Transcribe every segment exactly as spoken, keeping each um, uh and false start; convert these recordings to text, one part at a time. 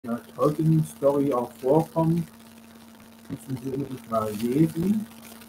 der Tolkien-Story auch vorkommt, müssen Sie unbedingt mal lesen.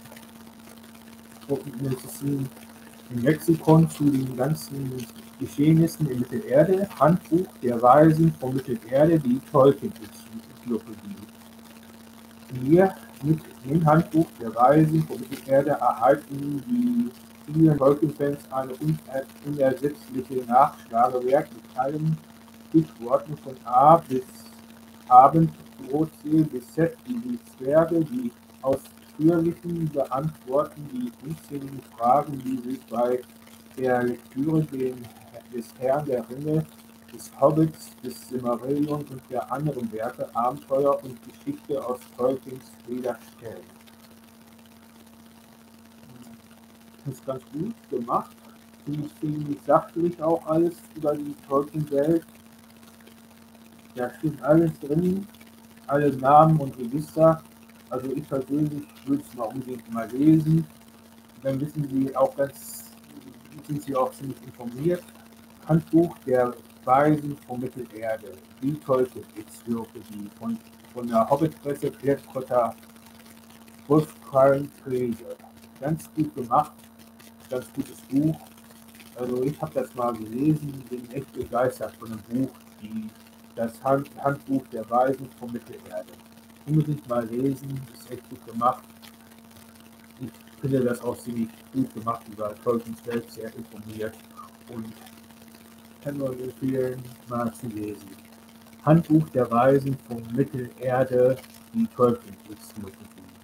Es ist ein ein Lexikon zu den ganzen Geschehnissen in Mittelerde, Handbuch der Weisen von Mittelerde, die Tolkien-Enzyklopädie. Hier mit dem Handbuch der Weisen von Mittelerde erhalten die vielen Tolkien-Fans eine unersetzliche Nachschlagewerk mit allen Stichworten von A bis Abendbrotzähl bis Z, wie die Zwerge, die ausführlichen beantworten die unzähligen Fragen, die sich bei der Lektüre des Herrn der Ringe, des Hobbits, des Silmarillion und der anderen Werke, Abenteuer und Geschichte aus Tolkiens Feder stellen. Das ist ganz gut gemacht, ziemlich, ziemlich sachlich auch alles über die Tolkien-Welt. Da steht alles drin, alle Namen und Register. Also ich persönlich würde es mal unbedingt mal lesen. Dann wissen Sie auch ganz, sind Sie auch ziemlich informiert. Handbuch der Weisen von Mittelerde, die Tolkien-Enzyklopädie von, von der Hobbit-Presse Klett-Cotta Wolfgang Frese. Ganz gut gemacht, ganz gutes Buch. Also ich habe das mal gelesen, bin echt begeistert von dem Buch, die, das Hand, Handbuch der Weisen von Mittelerde. Unbedingt mal lesen, ist echt gut gemacht. Ich finde das auch ziemlich gut gemacht, über Tolkiens Welt sehr informiert und kann nur empfehlen, mal zu lesen. Handbuch der Weisen von Mittelerde, die Tolkien-Enzyklopädie.